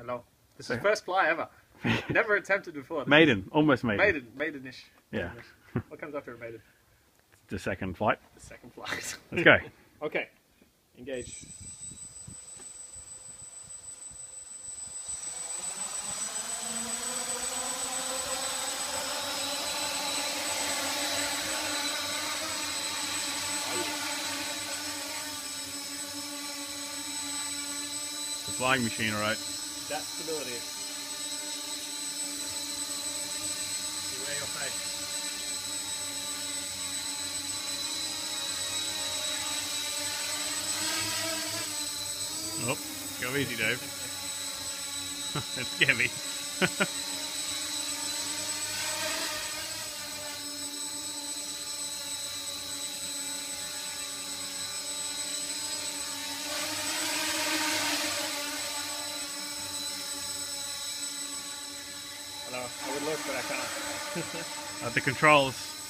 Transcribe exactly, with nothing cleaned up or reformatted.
Hello. This So- is first fly ever. Never attempted before. This Maiden, almost is maiden. Maiden. Maidenish. Yeah. Maidenish. What comes after a maiden? The second flight. The second flight. Let's go. Okay. Engage. The flying machine, alright. That stability. Beware your face. Oh, go easy, Dave. That scared me. Hello. I would look, but I can't. At the controls.